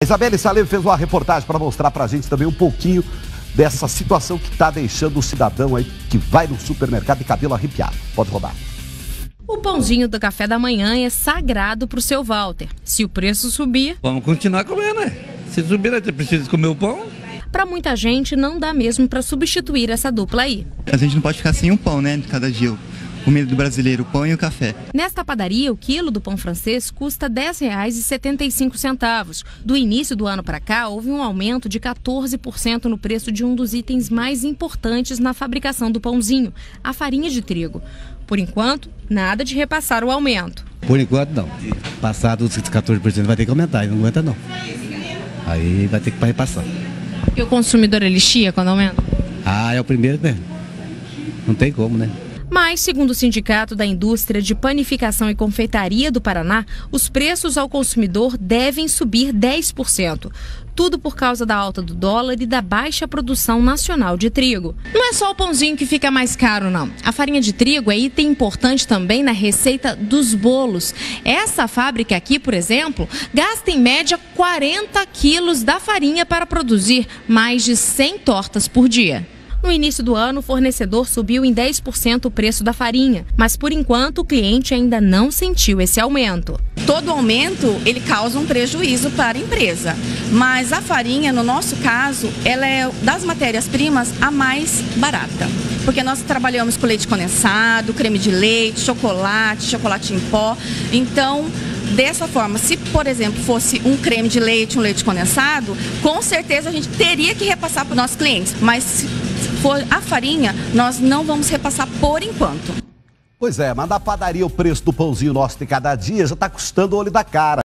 Isabelle Salem fez uma reportagem para mostrar para a gente também um pouquinho dessa situação que está deixando o cidadão aí que vai no supermercado de cabelo arrepiado. Pode rodar. O pãozinho do café da manhã é sagrado para o seu Walter. Se o preço subir... Vamos continuar comendo, né? Se subir, você precisa comer o pão. Para muita gente, não dá mesmo para substituir essa dupla aí. A gente não pode ficar sem um pão, né, de cada dia. Comida do brasileiro, o pão e o café. Nesta padaria, o quilo do pão francês custa R$ 10,75. Do início do ano para cá, houve um aumento de 14% no preço de um dos itens mais importantes na fabricação do pãozinho, a farinha de trigo. Por enquanto, nada de repassar o aumento. Por enquanto, não. Passado os 14% vai ter que aumentar, não aguenta não. Aí vai ter que repassar. E o consumidor ele chia quando aumenta? Ah, é o primeiro, né? Não tem como, né? Mas, segundo o Sindicato da Indústria de Panificação e Confeitaria do Paraná, os preços ao consumidor devem subir 10%. Tudo por causa da alta do dólar e da baixa produção nacional de trigo. Não é só o pãozinho que fica mais caro, não. A farinha de trigo é item importante também na receita dos bolos. Essa fábrica aqui, por exemplo, gasta em média 40 quilos da farinha para produzir mais de 100 tortas por dia. No início do ano, o fornecedor subiu em 10% o preço da farinha, mas por enquanto o cliente ainda não sentiu esse aumento. Todo aumento, ele causa um prejuízo para a empresa, mas a farinha, no nosso caso, ela é das matérias-primas a mais barata. Porque nós trabalhamos com leite condensado, creme de leite, chocolate em pó, então... Dessa forma, se, por exemplo, fosse um creme de leite, um leite condensado, com certeza a gente teria que repassar para os nossos clientes. Mas se for a farinha, nós não vamos repassar por enquanto. Pois é, mas na padaria o preço do pãozinho nosso de cada dia já está custando o olho da cara.